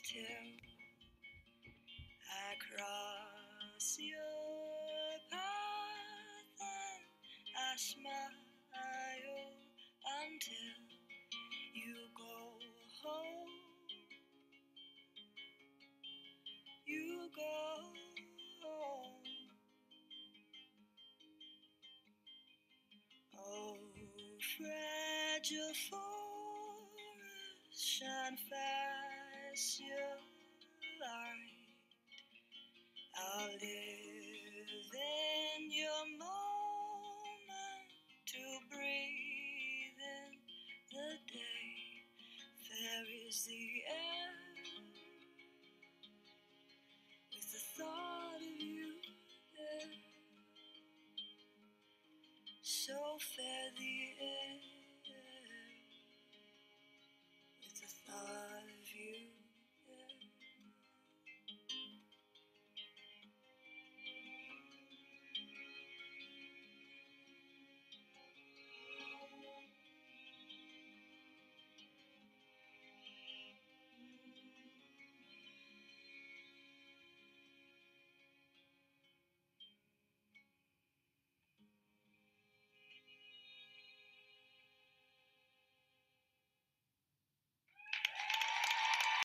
till I cross your path and I smile until you go home. You go home. Oh, fragile forest, shine fast your light. I'll live in your moment to breathe in the day. Fair is the air with the thought of you there. So fair the